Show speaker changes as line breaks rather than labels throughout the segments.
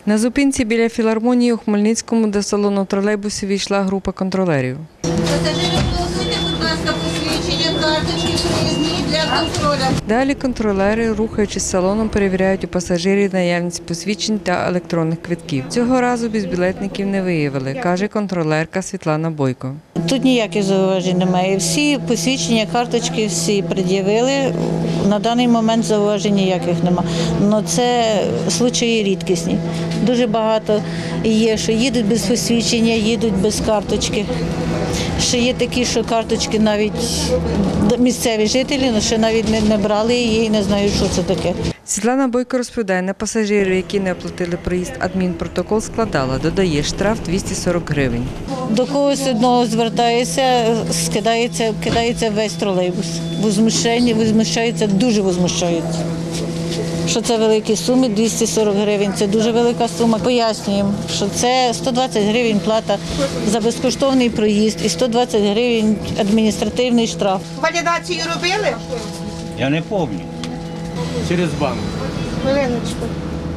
На зупинці біля філармонії у Хмельницькому до салону тролейбусів війшла група контролерів.
Пасажири, голосуйте, будь ласка, посвідчення, карточки проїзні для контролю.
Далі контролери, рухаючись салоном, перевіряють у пасажирів наявність посвідчень та електронних квитків. Цього разу безбілетників не виявили, каже контролерка Світлана Бойко.
Тут ніяких зауважень немає. Всі посвідчення, карточки всі пред'явили. На даний момент зауважень ніяких немає. Але це случаї рідкісні. Дуже багато є, що їдуть без посвідчення, їдуть без карточки. Ще є такі, що карточки навіть місцеві жителі, але ще навіть не брали її і не знають, що це таке.
Світлана Бойко розповідає, на пасажирів, які не оплатили проїзд, адмінпротокол складала, додає штраф 240 гривень.
До когось одного звертається, кидається весь тролейбус. Возмущаються, дуже возмущаються. Що це великі суми, 240 гривень – це дуже велика сума. Пояснюємо, що це 120 гривень плата за безкоштовний проїзд і 120 гривень адміністративний штраф.
Валідацію робили?
Я не пам'ятаю. Через банк.
Хвилиночку.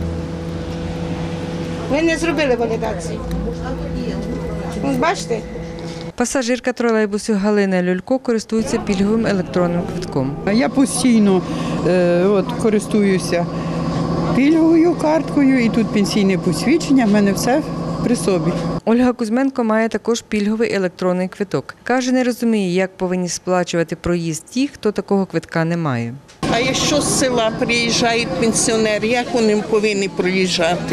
Ви не зробили валідацію? Ось бачите?
Пасажирка тролейбусу Галина Люлько користується пільговим електронним квитком.
Я постійно користуюся пільговою карткою і тут пенсійне посвідчення, в мене все при собі.
Ольга Кузьменко має також пільговий електронний квиток. Каже, не розуміє, як повинні сплачувати проїзд ті, хто такого квитка не має.
А якщо з села приїжджають пенсіонери, як вони повинні проїжджати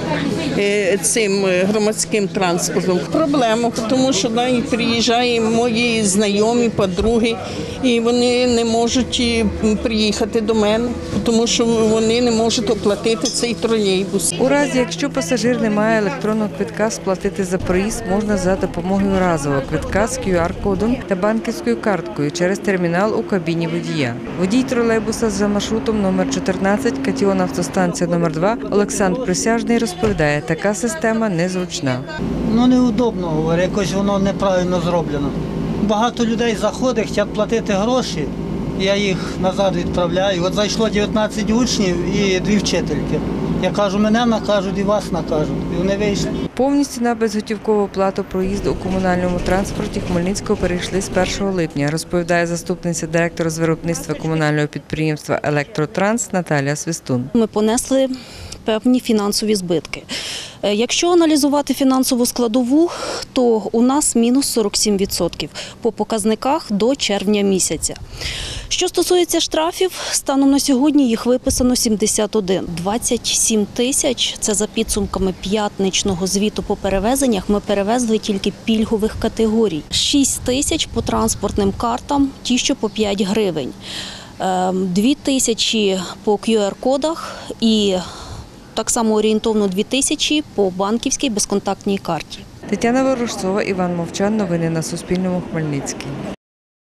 цим громадським транспортом? Проблема, тому що навіть приїжджають мої знайомі, подруги, і вони не можуть приїхати до мене, тому що вони не можуть оплатити цей тролейбус.
У разі, якщо пасажир не має електронного квитка, сплатити за проїзд можна за допомогою разового квитка з QR-кодом та банківською карткою через термінал у кабіні водія. Водій тролейбуса за маршрутом номер 14, Катіон автостанція номер 2, Олександр Присяжний розповідає, така система незручна.
Неудобно, говорю, якось воно неправильно зроблено. Багато людей заходить, хочуть платити гроші, я їх назад відправляю. От зайшло 19 учнів і 2 вчительки. Я кажу, мене накажуть і вас накажуть. І вони вийшли.
Повністю на безготівкову плату проїзду у комунальному транспорті Хмельницького перейшли з 1 липня, розповідає заступниця директора з виробництва комунального підприємства «Електротранс» Наталія Свистун.
Ми понесли певні фінансові збитки. Якщо аналізувати фінансову складову, то у нас мінус 47% по показниках до червня місяця. Що стосується штрафів, станом на сьогодні їх виписано 71. 27 тисяч – це за підсумками п'ятничного звіту по перевезеннях, ми перевезли тільки пільгових категорій. 6 тисяч по транспортним картам, ті, що по 5 гривень. 2 тисячі по QR-кодах і так само орієнтовно 2 тисячі по банківській безконтактній карті.
Тетяна Ворожцова, Іван Мовчан. Новини на Суспільному. Хмельницький.